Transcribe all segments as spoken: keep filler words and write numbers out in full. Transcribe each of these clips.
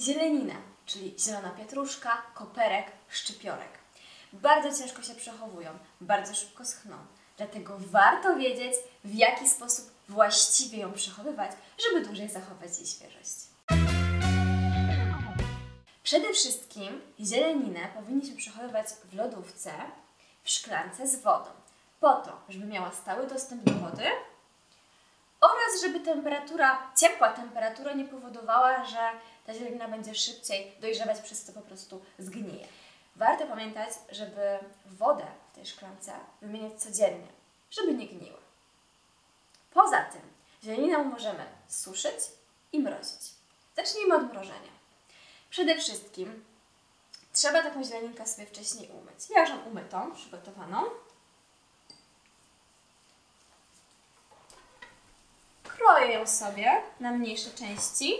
zieleninę, czyli zielona pietruszka, koperek, szczypiorek. Bardzo ciężko się przechowują, bardzo szybko schną. Dlatego warto wiedzieć, w jaki sposób właściwie ją przechowywać, żeby dłużej zachować jej świeżość. Przede wszystkim zieleninę powinniśmy przechowywać w lodówce, w szklance z wodą, po to, żeby miała stały dostęp do wody oraz żeby temperatura, ciepła temperatura nie powodowała, że ta zielenina będzie szybciej dojrzewać, przez co po prostu zgnije. Warto pamiętać, żeby wodę w tej szklance wymieniać codziennie, żeby nie gniła. Poza tym zieleninę możemy suszyć i mrozić. Zacznijmy od mrożenia. Przede wszystkim trzeba taką zieleninkę sobie wcześniej umyć. Ja już mam umytą, przygotowaną. Kroję ją sobie na mniejsze części.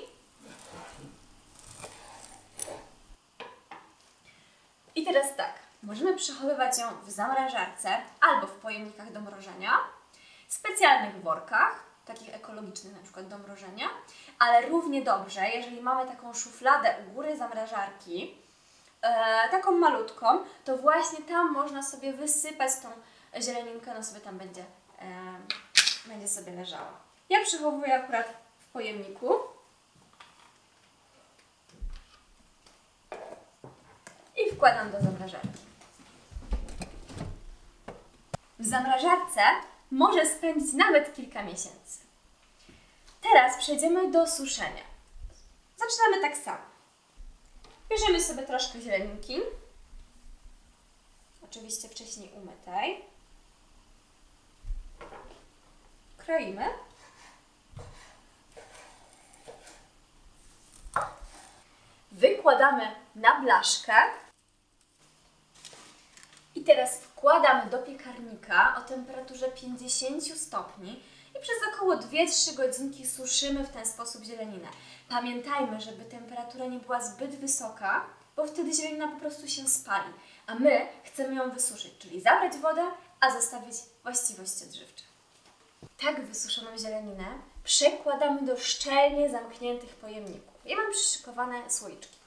I teraz tak, możemy przechowywać ją w zamrażarce albo w pojemnikach do mrożenia, w specjalnych workach, takich ekologicznych na przykład do mrożenia, ale równie dobrze, jeżeli mamy taką szufladę u góry zamrażarki, e, taką malutką, to właśnie tam można sobie wysypać tą zieleninkę, no sobie tam będzie, e, będzie sobie leżała. Ja przechowuję akurat w pojemniku. I wkładam do zamrażarki. W zamrażarce może spędzić nawet kilka miesięcy. Teraz przejdziemy do suszenia. Zaczynamy tak samo. Bierzemy sobie troszkę zieleninki, oczywiście wcześniej umytej. Kroimy. Wykładamy na blaszkę. I teraz wkładamy do piekarnika o temperaturze pięćdziesiąt stopni i przez około dwie trzy godzinki suszymy w ten sposób zieleninę. Pamiętajmy, żeby temperatura nie była zbyt wysoka, bo wtedy zieleninka po prostu się spali, a my chcemy ją wysuszyć, czyli zabrać wodę, a zostawić właściwości odżywcze. Tak wysuszoną zieleninę przekładamy do szczelnie zamkniętych pojemników. Ja mam przyszykowane słoiczki.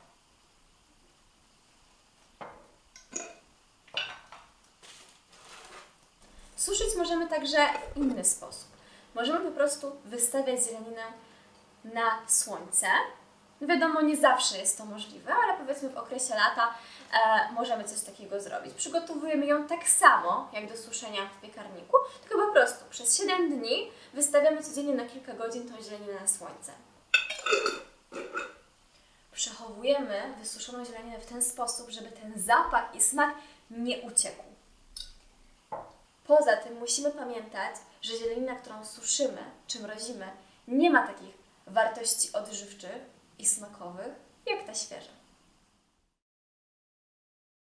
Suszyć możemy także w inny sposób. Możemy po prostu wystawiać zieleninę na słońce. Wiadomo, nie zawsze jest to możliwe, ale powiedzmy w okresie lata e, możemy coś takiego zrobić. Przygotowujemy ją tak samo, jak do suszenia w piekarniku, tylko po prostu przez siedem dni wystawiamy codziennie na kilka godzin tą zieleninę na słońce. Przechowujemy wysuszoną zieleninę w ten sposób, żeby ten zapach i smak nie uciekł. Poza tym musimy pamiętać, że zielenina, którą suszymy czy mrozimy, nie ma takich wartości odżywczych i smakowych jak ta świeża.